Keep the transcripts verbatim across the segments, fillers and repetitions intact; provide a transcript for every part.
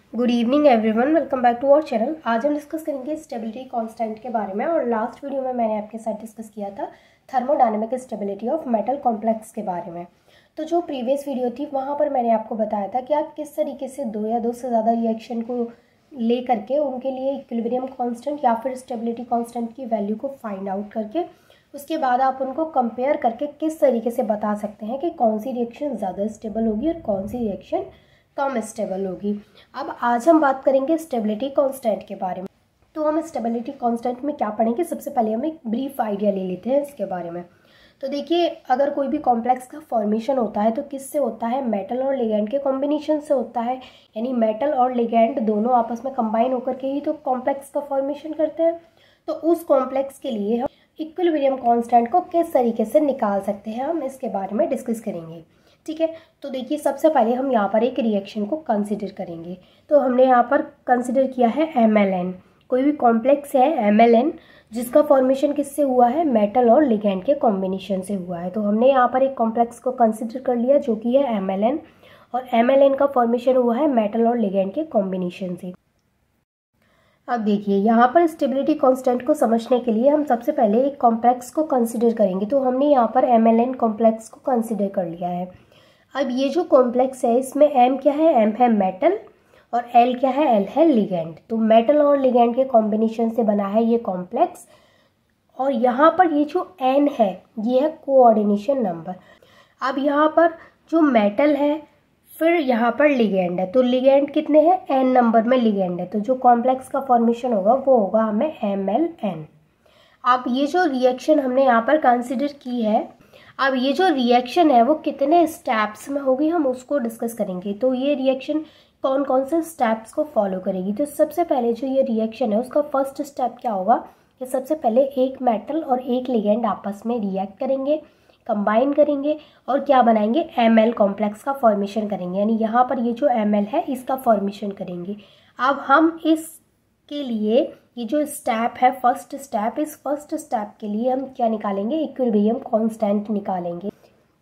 Good evening everyone, welcome back to our channel. आज हम discuss करेंगे स्टेबिलिटी कांस्टेंट के बारे में। और लास्ट वीडियो में मैंने आपके साथ डिस्कस किया था thermodynamic stability of metal complex के बारे में। तो जो प्रीवियस वीडियो थी वहाँ पर मैंने आपको बताया था कि आप किस तरीके से दो या दो से ज़्यादा रिएक्शन को ले करके उनके लिए इक्विलिब्रियम कांस्टेंट या फिर स्टेबिलिटी कांस्टेंट की वैल्यू को फाइंड आउट करके उसके बाद आप उनको कंपेयर करके किस तरीके से बता सकते हैं कि कौन सी रिएक्शन ज़्यादा स्टेबल होगी और कौन सी रिएक्शन कम स्टेबल होगी। अब आज हम बात करेंगे स्टेबिलिटी कांस्टेंट के बारे में। तो हम स्टेबिलिटी कांस्टेंट में क्या पढ़ेंगे, सबसे पहले हम एक ब्रीफ आइडिया ले लेते हैं इसके बारे में। तो देखिए, अगर कोई भी कॉम्प्लेक्स का फॉर्मेशन होता है तो किससे होता है, मेटल और लिगैंड के कॉम्बिनेशन से होता है। यानी मेटल और लिगैंड दोनों आपस में कंबाइन होकर के ही तो कॉम्प्लेक्स का फॉर्मेशन करते हैं। तो उस कॉम्प्लेक्स के लिए हम इक्विलिब्रियम कांस्टेंट को किस तरीके से निकाल सकते हैं, हम इसके बारे में डिस्कस करेंगे। ठीक है, तो देखिए सबसे पहले हम यहाँ पर एक रिएक्शन को कंसिडर करेंगे। तो हमने यहाँ पर कंसिडर किया है एम एल एन। कोई भी कॉम्प्लेक्स है एम एल एन जिसका फॉर्मेशन किससे हुआ है, मेटल और लिगैंड के कॉम्बिनेशन से हुआ है। तो हमने यहाँ पर एक कॉम्प्लेक्स को कंसिडर कर लिया जो कि है एम एल एन, और एम एल एन का फॉर्मेशन हुआ है मेटल और लिगैंड के कॉम्बिनेशन से। अब देखिए, यहाँ पर स्टेबिलिटी कांस्टेंट को समझने के लिए हम सबसे पहले एक कॉम्प्लेक्स को कंसिडर करेंगे। तो हमने यहाँ पर एम एल एन कॉम्प्लेक्स को कंसिडर कर लिया है। अब ये जो कॉम्प्लेक्स है इसमें एम क्या है, एम है मेटल, और एल क्या है, एल है लिगैंड। तो मेटल और लिगैंड के कॉम्बिनेशन से बना है ये कॉम्प्लेक्स। और यहाँ पर ये जो एन है ये है कोऑर्डिनेशन नंबर। अब यहाँ पर जो मेटल है फिर यहाँ पर लिगैंड है, तो लिगैंड कितने हैं, एन नंबर में लिगैंड है। तो जो कॉम्प्लेक्स का फॉर्मेशन होगा वो होगा हमें एम एल एन। अब ये जो रिएक्शन हमने यहाँ पर कंसिडर की है, अब ये जो रिएक्शन है वो कितने स्टेप्स में होगी हम उसको डिस्कस करेंगे। तो ये रिएक्शन कौन कौन से स्टेप्स को फॉलो करेगी। तो सबसे पहले जो ये रिएक्शन है उसका फर्स्ट स्टेप क्या होगा कि सबसे पहले एक मेटल और एक लिगैंड आपस में रिएक्ट करेंगे, कंबाइन करेंगे और क्या बनाएंगे, एम एल कॉम्प्लेक्स का फॉर्मेशन करेंगे। यानी यहाँ पर ये जो एम एल है इसका फॉर्मेशन करेंगे। अब हम इसके लिए ये जो स्टेप है फर्स्ट स्टेप, इस फर्स्ट स्टेप के लिए हम क्या निकालेंगे, इक्विलिब्रियम कांस्टेंट निकालेंगे।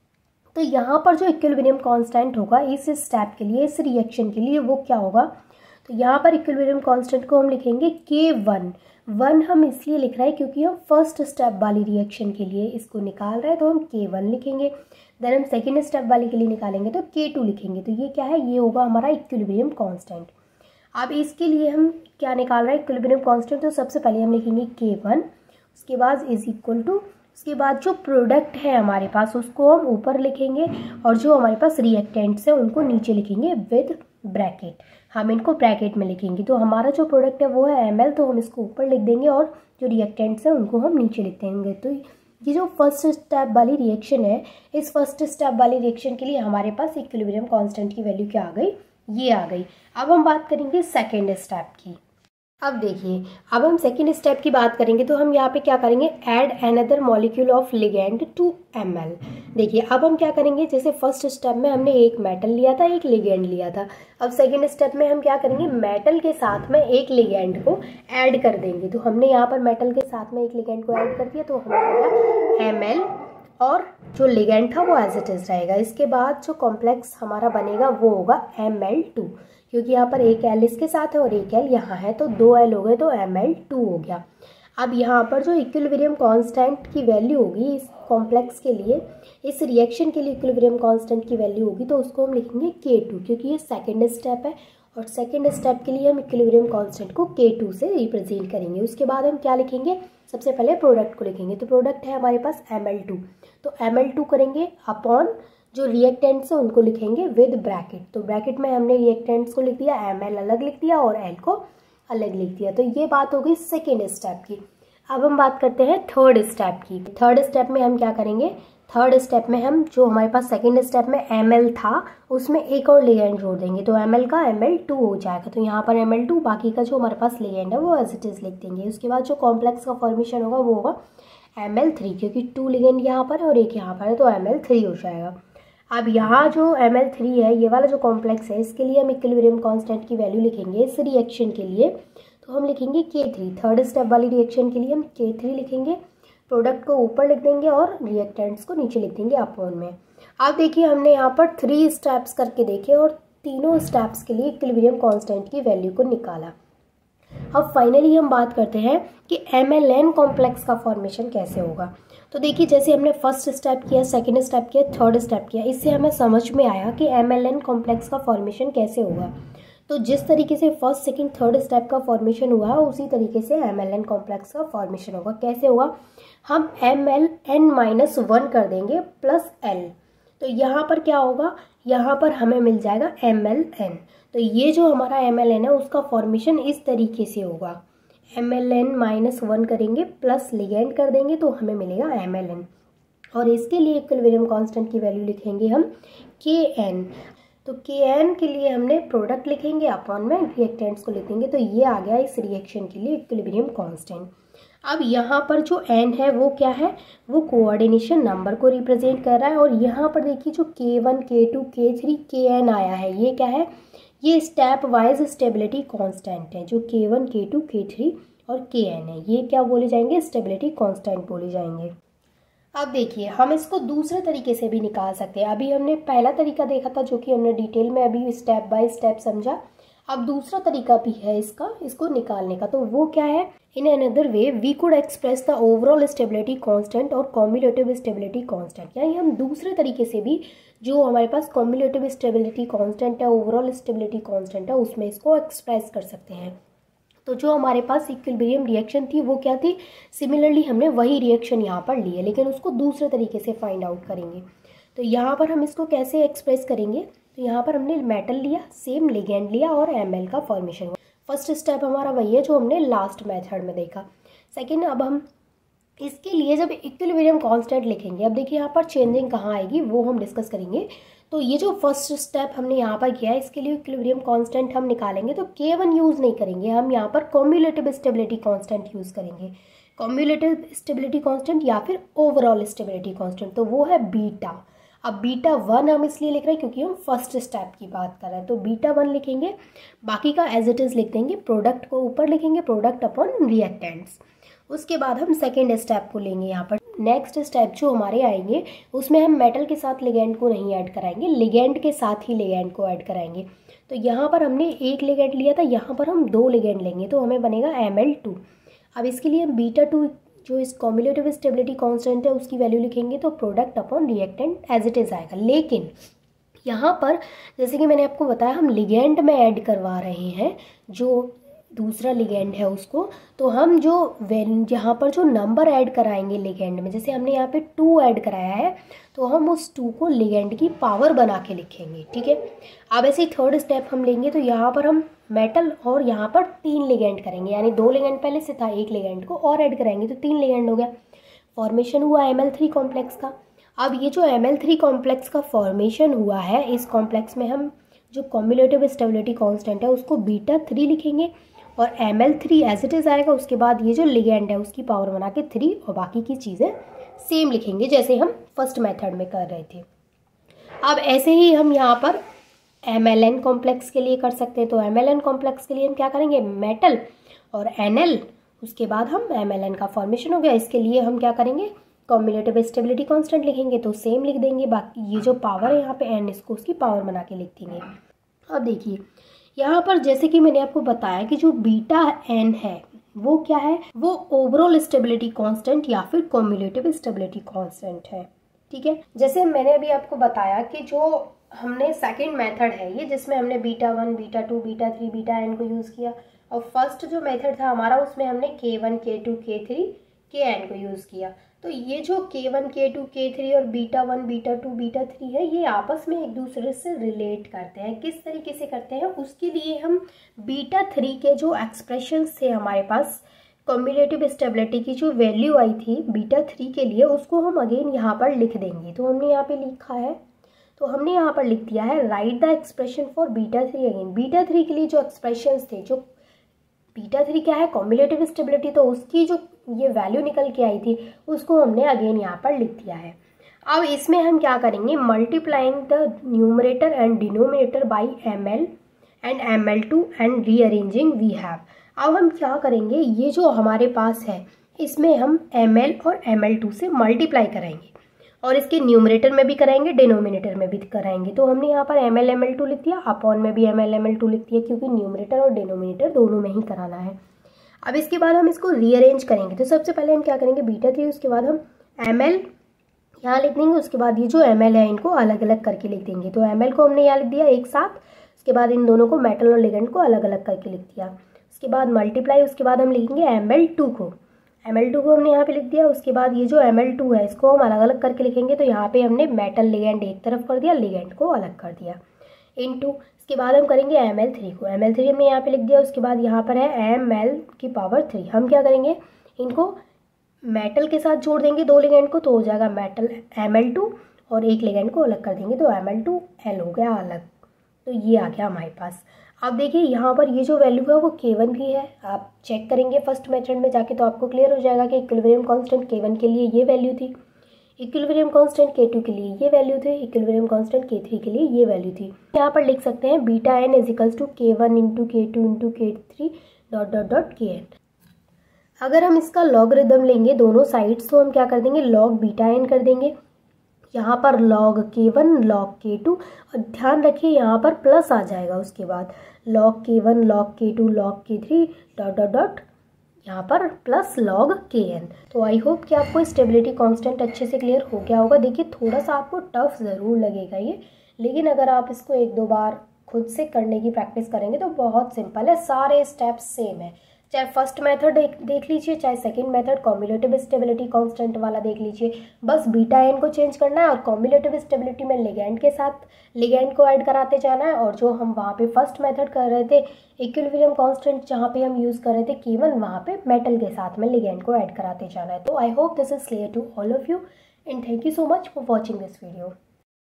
तो यहाँ पर जो इक्विलिब्रियम कांस्टेंट होगा इस स्टेप के लिए, इस रिएक्शन के लिए, वो क्या होगा, तो यहाँ पर इक्विलिब्रियम कांस्टेंट को हम लिखेंगे के वन। वन हम इसलिए लिख रहे हैं क्योंकि हम फर्स्ट स्टेप वाली रिएक्शन के लिए इसको निकाल रहे हैं, तो हम के वन लिखेंगे। देन हम सेकेंड स्टेप वाले के लिए निकालेंगे तो के टू लिखेंगे। तो ये क्या है, ये होगा हमारा इक्विलिब्रियम कांस्टेंट। अब इसके लिए हम क्या निकाल रहे हैं, इक्विलिब्रियम कांस्टेंट। तो सबसे पहले हम लिखेंगे के वन, उसके बाद इज इक्वल टू, उसके बाद जो प्रोडक्ट है हमारे पास उसको हम ऊपर लिखेंगे और जो हमारे पास रिएक्टेंट्स है उनको नीचे लिखेंगे विद ब्रैकेट। हम इनको ब्रैकेट में लिखेंगे। तो हमारा जो प्रोडक्ट है वो है एम एल, तो हम इसको ऊपर लिख देंगे और जो रिएक्टेंट्स है उनको हम नीचे लिख देंगे। तो ये जो फर्स्ट स्टेप वाली रिएक्शन है, इस फर्स्ट स्टेप वाली रिएक्शन के लिए हमारे पास इक्विलिब्रियम कांस्टेंट की वैल्यू क्या आ गई, ये आ गई। अब हम बात करेंगे सेकेंड स्टेप की। अब देखिए, अब हम सेकेंड स्टेप की बात करेंगे तो हम यहाँ पे क्या करेंगे, add another molecule of ligand to M L. देखिए अब हम क्या करेंगे, जैसे फर्स्ट स्टेप में हमने एक मेटल लिया था, एक लिगैंड लिया था। अब सेकेंड स्टेप में हम क्या करेंगे, मेटल के साथ में एक लिगैंड को ऐड कर देंगे। तो हमने यहाँ पर मेटल के साथ में एक लिगैंड को ऐड कर दिया, तो हमारा एम एल और जो लिगैंड था वो एज इट इज रहेगा। इसके बाद जो कॉम्प्लेक्स हमारा बनेगा वो होगा एम एल टू, क्योंकि यहाँ पर एक एल इसके साथ है और एक एल यहाँ है, तो दो एल हो गए तो एम एल टू हो गया। अब यहाँ पर जो इक्विलिब्रियम कांस्टेंट की वैल्यू होगी इस कॉम्प्लेक्स के लिए, इस रिएक्शन के लिए इक्विलिब्रियम कांस्टेंट की वैल्यू होगी, तो उसको हम लिखेंगे के टू, क्योंकि ये सेकेंड स्टेप है और सेकेंड स्टेप के लिए हम इक्विलिब्रियम कांस्टेंट को के टू से रिप्रेजेंट करेंगे। उसके बाद हम क्या लिखेंगे, सबसे पहले प्रोडक्ट को लिखेंगे। तो प्रोडक्ट है हमारे पास एम एल टू, तो एम एल टू करेंगे अपॉन जो रिएक्टेंट्स है उनको लिखेंगे विद ब्रैकेट। तो ब्रैकेट में हमने रिएक्टेंट्स को लिख दिया, एम एल अलग लिख दिया और एल को अलग लिख दिया। तो ये बात हो गई सेकेंड स्टेप की। अब हम बात करते हैं थर्ड स्टेप की। थर्ड स्टेप में हम क्या करेंगे, थर्ड स्टेप में हम जो हमारे पास सेकेंड स्टेप में एम एल था उसमें एक और लिगैंड जोड़ देंगे। तो एम एल का एम एल टू हो जाएगा। तो यहाँ पर एम एल टू, बाकी का जो हमारे पास लिगैंड है वो एज इट इज लिख देंगे। उसके बाद जो कॉम्प्लेक्स का फॉर्मेशन होगा वो होगा एम एल थ्री, क्योंकि टू लिगैंड यहाँ पर है और एक यहाँ पर है, तो एम एल थ्री हो जाएगा। अब यहाँ जो एम एल थ्री है, ये वाला जो कॉम्प्लेक्स है, इसके लिए हम इक्विलिब्रियम कांस्टेंट की वैल्यू लिखेंगे इस रिएक्शन के लिए। तो हम लिखेंगे के थ्री, थर्ड स्टेप वाली रिएक्शन के लिए हम के थ्री लिखेंगे। प्रोडक्ट को ऊपर लिख देंगे और रिएक्टेंट्स को नीचे लिख देंगे अपॉन में। अब देखिए हमने यहाँ पर थ्री स्टेप्स करके देखे और तीनों स्टेप्स के लिए इक्विलिब्रियम कांस्टेंट की वैल्यू को निकाला। अब फाइनली हम बात करते हैं कि एम एल एन कॉम्प्लेक्स का फॉर्मेशन कैसे होगा। तो देखिए, जैसे हमने फर्स्ट स्टेप किया, सेकंड स्टेप किया, थर्ड स्टेप किया, इससे हमें समझ में आया कि एम एल एन कॉम्प्लेक्स का फॉर्मेशन कैसे होगा। तो जिस तरीके से फर्स्ट सेकंड थर्ड स्टेप का फॉर्मेशन हुआ है, उसी तरीके से एम एल एन कॉम्प्लेक्स का फॉर्मेशन होगा। कैसे होगा? हम M L N minus one कर देंगे प्लस एल, तो यहाँ पर क्या होगा, यहाँ पर हमें मिल जाएगा एम एल एन। तो ये जो हमारा एम एल एन है उसका फॉर्मेशन इस तरीके से होगा, M L N minus one करेंगे प्लस लिगेंड कर देंगे तो हमें मिलेगा एम एल एन, और इसके लिए इक्विलिब्रियम कांस्टेंट की वैल्यू लिखेंगे हम के एन। तो के एन के लिए हमने प्रोडक्ट लिखेंगे, अपॉन में रिएक्टेंट्स को लिखेंगे, तो ये आ गया इस रिएक्शन के लिए इक्विलिब्रियम कांस्टेंट। अब यहाँ पर जो एन है वो क्या है, वो कोऑर्डिनेशन नंबर को रिप्रेजेंट कर रहा है, और यहाँ पर देखिए जो के वन के टू के थ्री के एन आया है, ये क्या है, ये स्टेप वाइज स्टेबिलिटी कांस्टेंट है। जो के वन के टू के थ्री और के एन है, ये क्या बोले जाएंगे, स्टेबिलिटी कांस्टेंट बोले जाएंगे। अब देखिए, हम इसको दूसरे तरीके से भी निकाल सकते हैं। अभी हमने पहला तरीका देखा था जो कि हमने डिटेल में अभी स्टेप बाय स्टेप समझा। अब दूसरा तरीका भी है इसका, इसको निकालने का, तो वो क्या है, in another way we could express the overall stability constant और कॉम्युलेटिव स्टेबिलिटी कांस्टेंट। यानी हम दूसरे तरीके से भी जो हमारे पास कॉम्युलेटिव स्टेबिलिटी कांस्टेंट है, ओवरऑल स्टेबिलिटी कांस्टेंट है, उसमें इसको एक्सप्रेस कर सकते हैं। तो जो हमारे पास इक्विलिब्रियम रिएक्शन थी वो क्या थी, सिमिलरली हमने वही रिएक्शन यहाँ पर ली है, लेकिन उसको दूसरे तरीके से फाइंड आउट करेंगे। तो यहाँ पर हम इसको कैसे एक्सप्रेस करेंगे, तो यहाँ पर हमने मेटल लिया, सेम लिगेंड लिया और एम एल का फॉर्मेशन हुआ। फर्स्ट स्टेप हमारा वही है जो हमने लास्ट मेथड में देखा। सेकेंड, अब हम इसके लिए जब इक्विलिब्रियम कांस्टेंट लिखेंगे, अब देखिए यहाँ पर चेंजिंग कहाँ आएगी वो हम डिस्कस करेंगे। तो ये जो फर्स्ट स्टेप हमने यहाँ पर किया है, इसके लिए इक्विलिब्रियम कांस्टेंट हम निकालेंगे तो के वन यूज़ नहीं करेंगे, हम यहाँ पर कॉम्युलेटिव स्टेबिलिटी कांस्टेंट यूज़ करेंगे। कॉम्युलेटिव स्टेबिलिटी कांस्टेंट या फिर ओवरऑल स्टेबिलिटी कांस्टेंट, तो वो है बीटा। अब बीटा वन हम इसलिए लिख रहे हैं क्योंकि हम फर्स्ट स्टेप की बात कर रहे हैं, तो बीटा वन लिखेंगे, बाकी का एज इट इज़ लिख देंगे, प्रोडक्ट को ऊपर लिखेंगे, प्रोडक्ट अपॉन रिएक्टेंट्स। उसके बाद हम सेकेंड स्टेप को लेंगे। यहाँ पर नेक्स्ट स्टेप जो हमारे आएंगे उसमें हम मेटल के साथ लिगेंड को नहीं ऐड कराएंगे, लिगेंड के साथ ही लिगेंड को ऐड कराएंगे। तो यहाँ पर हमने एक लिगेंड लिया था, यहाँ पर हम दो लिगेंड लेंगे, तो हमें बनेगा एम एल टू। अब इसके लिए हम बीटा टू जो इस कॉम्युलेटिव स्टेबिलिटी कांस्टेंट है उसकी वैल्यू लिखेंगे, तो product upon reactant as it is आएगा। लेकिन यहाँ पर जैसे कि मैंने आपको बताया, हम लिगेंड में ऐड करवा रहे हैं जो दूसरा लिगेंड है उसको, तो हम जो यहाँ पर जो नंबर ऐड कराएंगे लिगेंड में, जैसे हमने यहाँ पे टू ऐड कराया है, तो हम उस टू को लिगेंड की पावर बना के लिखेंगे, ठीक है। अब ऐसे ही थर्ड स्टेप हम लेंगे, तो यहाँ पर हम मेटल और यहाँ पर तीन लिगेंड करेंगे, यानी दो लिगेंड पहले से था, एक लिगेंड को और ऐड कराएंगे तो तीन लिगेंड हो गया। फॉर्मेशन हुआ एम एल थ्री कॉम्प्लेक्स का। अब ये जो एम एल थ्री कॉम्प्लेक्स का फॉर्मेशन हुआ है, इस कॉम्प्लेक्स में हम जो कॉम्युलेटिव स्टेबिलिटी कांस्टेंट है उसको बीटा थ्री लिखेंगे और M L three as it is आएगा। उसके बाद ये जो लिगेंड है उसकी पावर बना के थ्री और बाकी की चीज़ें सेम लिखेंगे जैसे हम फर्स्ट मेथड में कर रहे थे। अब ऐसे ही हम यहाँ पर एम एल एन कॉम्प्लेक्स के लिए कर सकते हैं। तो एम एल एन कॉम्प्लेक्स के लिए हम क्या करेंगे, मेटल और एन एल, उसके बाद हम एम एल एन का फॉर्मेशन हो गया। इसके लिए हम क्या करेंगे, कॉम्युलेटिव स्टेबिलिटी कांस्टेंट लिखेंगे, तो सेम लिख देंगे, बाकी ये जो पावर है यहाँ पे एन, इसको उसकी पावर बना के लिख देंगे। अब देखिए यहाँ पर जैसे कि मैंने आपको बताया कि जो बीटा एन है वो क्या है, वो ओवरऑल स्टेबिलिटी कांस्टेंट या फिर कॉम्युलेटिव स्टेबिलिटी कांस्टेंट है, ठीक है। जैसे मैंने अभी आपको बताया कि जो हमने सेकंड मेथड है ये, जिसमें हमने beta one, beta two, beta three, beta N को यूज़ किया, और फर्स्ट जो मेथड था हमारा उसमें हमने के वन, के टू, के थ्री, के एन को यूज़ किया। तो ये जो के वन, के टू, के थ्री और beta one, beta two, beta three है, ये आपस में एक दूसरे से रिलेट करते हैं। किस तरीके से करते हैं, उसके लिए हम बीटा थ्री के जो एक्सप्रेशंस थे हमारे पास, कॉम्युलेटिव स्टेबिलिटी की जो वैल्यू आई थी बीटा थ्री के लिए, उसको हम अगेन यहाँ पर लिख देंगे। तो हमने यहाँ पे लिखा है, तो हमने यहाँ पर लिख दिया है, write the expression for beta three again. Beta three के लिए जो एक्सप्रेशंस थे, जो बीटा थ्री क्या है, कॉम्युलेटिव स्टेबिलिटी, तो उसकी जो ये वैल्यू निकल के आई थी उसको हमने अगेन यहाँ पर लिख दिया है। अब इसमें हम क्या करेंगे, multiplying the numerator and denominator by M L and M L two and rearranging we have. अब हम क्या करेंगे, ये जो हमारे पास है इसमें हम एम एल और एम एल टू से मल्टीप्लाई कराएंगे। और इसके न्यूमरेटर में भी कराएंगे, डिनोमिनेटर में भी कराएंगे। तो हमने यहाँ पर M L M L two लिख दिया, अपॉन में भी M L M L two लिख दिया, क्योंकि न्यूमरेटर और डिनोमिनेटर दोनों में ही कराना है। अब इसके बाद हम इसको रीअरेंज करेंगे। तो सबसे पहले हम क्या करेंगे, बीटा थ्री, उसके बाद हम एम एल यहाँ लिख देंगे, उसके बाद ये जो एम एल है इनको अलग अलग करके लिख देंगे। तो एम एल को हमने यहाँ लिख दिया एक साथ, उसके बाद इन दोनों को मेटल और लिगेंड को अलग अलग करके लिख दिया। उसके बाद मल्टीप्लाई, उसके बाद हम लिखेंगे एम एल टू को, एम एल टू को हमने यहाँ पे लिख दिया। उसके बाद ये जो एम एल टू है इसको हम अलग अलग करके लिखेंगे। तो यहाँ पे हमने मेटल लिगेंड एक तरफ कर दिया, लिगेंड को अलग कर दिया, इन टू। उसके बाद हम करेंगे एम एल थ्री को, एम एल थ्री हमने यहाँ पे लिख दिया। उसके बाद यहाँ पर है एम एल की पावर थ्री, हम क्या करेंगे, इनको मेटल के साथ जोड़ देंगे दो लिगेंड को, तो हो जाएगा मेटल एम एल टू, और एक लिगेंड को अलग कर देंगे तो एम एल टू एल हो गया अलग। तो ये आ गया हमारे पास। अब देखिए यहाँ पर ये जो वैल्यू है वो के वन भी है, आप चेक करेंगे फर्स्ट मेथड में जाके तो आपको क्लियर हो जाएगा कि इक्विलिब्रियम कांस्टेंट के वन के लिए ये वैल्यू थी, इक्विलिब्रियम कांस्टेंट के टू के लिए ये वैल्यू थी, इक्विलिब्रियम कांस्टेंट के थ्री के लिए ये वैल्यू थी। यहाँ पर लिख सकते हैं beta N is equals to K one into K two into K three dot dot dot K N. अगर हम इसका लॉगरिदम लेंगे दोनों साइड्स तो हम क्या कर देंगे, लॉग बीटा एन कर देंगे, यहाँ पर log K one log K to, और ध्यान रखिए यहाँ पर प्लस आ जाएगा, उसके बाद log K one log K two log K three dot dot dot यहाँ पर प्लस लॉग के एन। तो आई होप कि आपको स्टेबिलिटी कांस्टेंट अच्छे से क्लियर हो गया होगा। देखिए थोड़ा सा आपको टफ ज़रूर लगेगा ये, लेकिन अगर आप इसको एक दो बार खुद से करने की प्रैक्टिस करेंगे तो बहुत सिंपल है, सारे स्टेप्स सेम है। चाहे फर्स्ट मेथड देख देख लीजिए, चाहे second method cumulative stability constant वाला देख लीजिए, बस बीटा एन को चेंज करना है और कॉम्युलेटिव स्टेबिलिटी में लिगेंड के साथ लिगेंड को ऐड कराते जाना है। और जो हम वहाँ पे फर्स्ट मेथड कर रहे थे इक्विलिब्रियम कांस्टेंट जहाँ पे हम यूज़ कर रहे थे के वन, वहाँ पे मेटल के साथ में लिगेंड को ऐड कराते जाना है। तो I hope this is clear to all of you and thank you so much for watching this video.